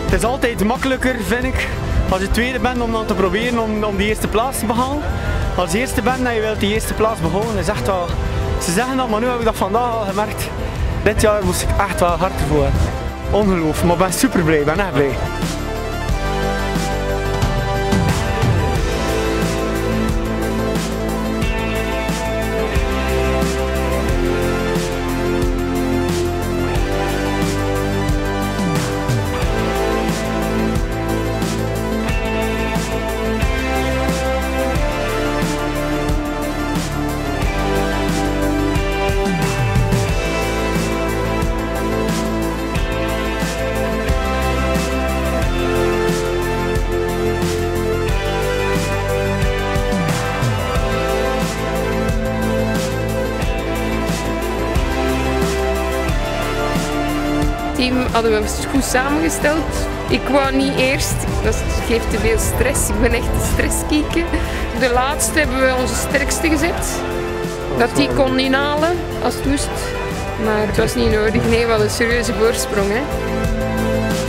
Het is altijd makkelijker, vind ik, als je tweede bent om dan te proberen om die eerste plaats te behalen. Als je eerste bent en je wilt die eerste plaats behouden, is echt wel... Ze zeggen dat, maar nu heb ik dat vandaag al gemerkt. Dit jaar moest ik echt wel hard ervoor. Ongelooflijk, maar ik ben super blij, ik ben echt blij. Het team hadden we goed samengesteld. Ik wou niet eerst, dat geeft te veel stress. Ik ben echt een stresskieker. De laatste hebben we onze sterkste gezet. Dat die kon inhalen als het moest. Maar het was niet nodig. Nee, we hadden een serieuze voorsprong. Hè.